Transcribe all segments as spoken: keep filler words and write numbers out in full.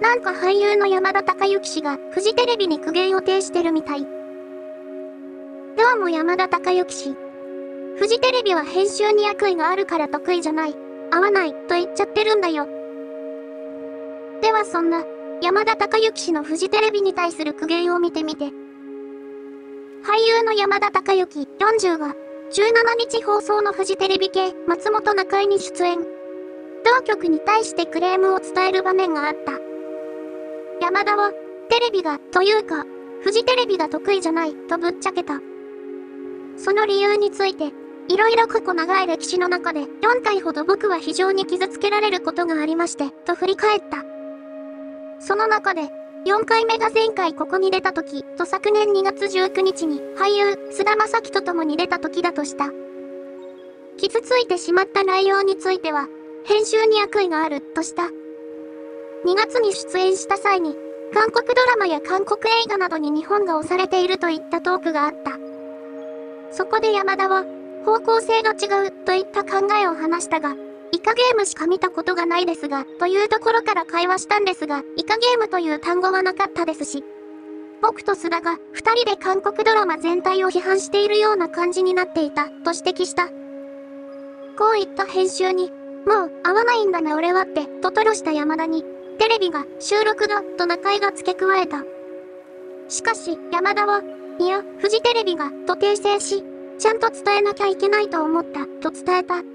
なんか俳優の山田孝之氏がフジテレビに苦言を呈してるみたい。どうも山田孝之氏。フジテレビは編集に悪意があるから得意じゃない、合わないと言っちゃってるんだよ。ではそんな山田孝之氏のフジテレビに対する苦言を見てみて。俳優の山田孝之よんじゅうがじゅうしちにち放送のフジテレビ系松本中居に出演。同局に対してクレームを伝える場面があった。山田は、テレビが、というか、フジテレビが得意じゃない、とぶっちゃけた。その理由について、いろいろ過去長い歴史の中で、よんかいほど僕は非常に傷つけられることがありまして、と振り返った。その中で、よんかいめが前回ここに出た時、と昨年にがつじゅうくにちに、俳優、菅田将暉と共に出た時だとした。傷ついてしまった内容については、編集に悪意がある、とした。にがつに出演した際に、韓国ドラマや韓国映画などに日本が押されているといったトークがあった。そこで山田は、方向性が違うといった考えを話したが、イカゲームしか見たことがないですが、というところから会話したんですが、イカゲームという単語はなかったですし、僕と須田が二人で韓国ドラマ全体を批判しているような感じになっていた、と指摘した。こういった編集に、もう合わないんだな俺はって、と吐露した山田に、テレビが、収録が、と中居が付け加えた。しかし、山田は、いや、フジテレビが、と訂正し、ちゃんと伝えなきゃいけないと思った、と伝えた。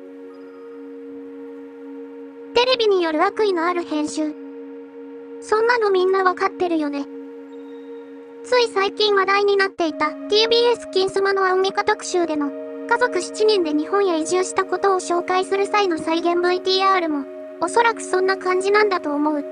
テレビによる悪意のある編集。そんなのみんなわかってるよね。つい最近話題になっていた ティービーエス 金スマのアンミカ特集での、家族しちにんで日本へ移住したことを紹介する際の再現 ブイティーアール も、おそらくそんな感じなんだと思う。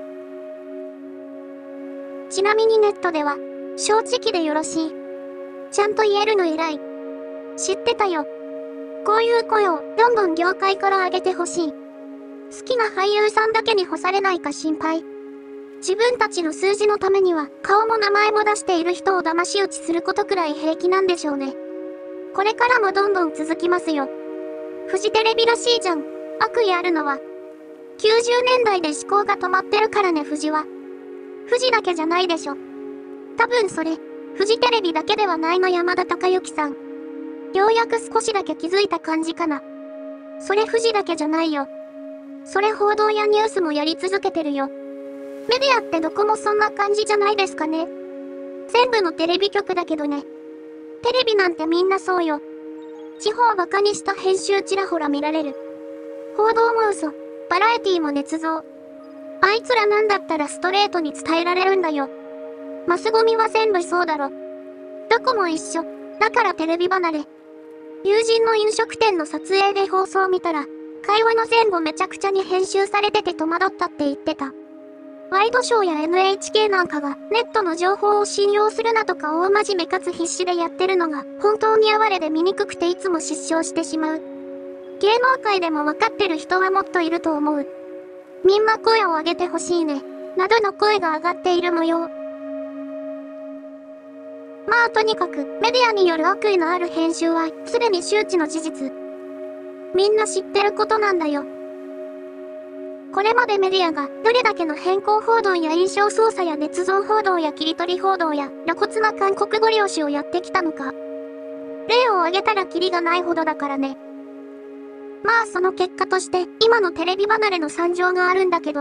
ちなみにネットでは、正直でよろしい。ちゃんと言えるの偉い。知ってたよ。こういう声をどんどん業界から上げてほしい。好きな俳優さんだけに干されないか心配。自分たちの数字のためには顔も名前も出している人を騙し討ちすることくらい平気なんでしょうね。これからもどんどん続きますよ。フジテレビらしいじゃん。悪意あるのは。きゅうじゅうねんだいで思考が止まってるからねフジは。フジだけじゃないでしょ。多分それ、フジテレビだけではないの山田孝之さん。ようやく少しだけ気づいた感じかな。それフジだけじゃないよ。それ報道やニュースもやり続けてるよ。メディアってどこもそんな感じじゃないですかね。全部のテレビ局だけどね。テレビなんてみんなそうよ。地方をバカにした編集ちらほら見られる。報道も嘘、バラエティも捏造。あいつらなんだったらストレートに伝えられるんだよ。マスゴミは全部そうだろ。どこも一緒。だからテレビ離れ。友人の飲食店の撮影で放送を見たら、会話の前後めちゃくちゃに編集されてて戸惑ったって言ってた。ワイドショーや エヌエイチケー なんかがネットの情報を信用するなとか大真面目かつ必死でやってるのが本当に哀れで醜くていつも失笑してしまう。芸能界でも分かってる人はもっといると思う。みんな声を上げてほしいね。などの声が上がっている模様。まあとにかくメディアによる悪意のある編集はすでに周知の事実。みんな知ってることなんだよ。これまでメディアがどれだけの変更報道や印象操作や捏造報道や切り取り報道や露骨な韓国語漁師をやってきたのか。例を挙げたらキリがないほどだからね。まあその結果として今のテレビ離れの惨状があるんだけど、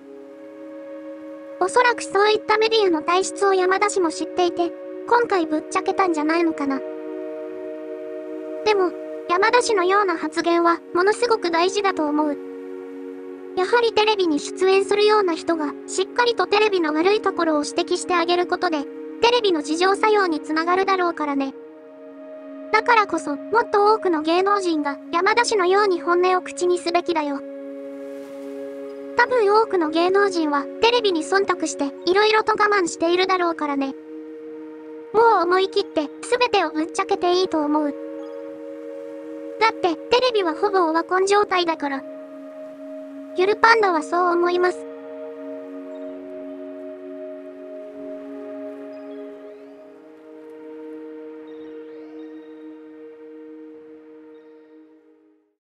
おそらくそういったメディアの体質を山田氏も知っていて、今回ぶっちゃけたんじゃないのかな。でも、山田氏のような発言はものすごく大事だと思う。やはりテレビに出演するような人がしっかりとテレビの悪いところを指摘してあげることで、テレビの自浄作用につながるだろうからね。だからこそ、もっと多くの芸能人が山田氏のように本音を口にすべきだよ。多分多くの芸能人はテレビに忖度して色々と我慢しているだろうからね。もう思い切って全てをぶっちゃけていいと思う。だってテレビはほぼオワコン状態だから。ゆるパンダはそう思います。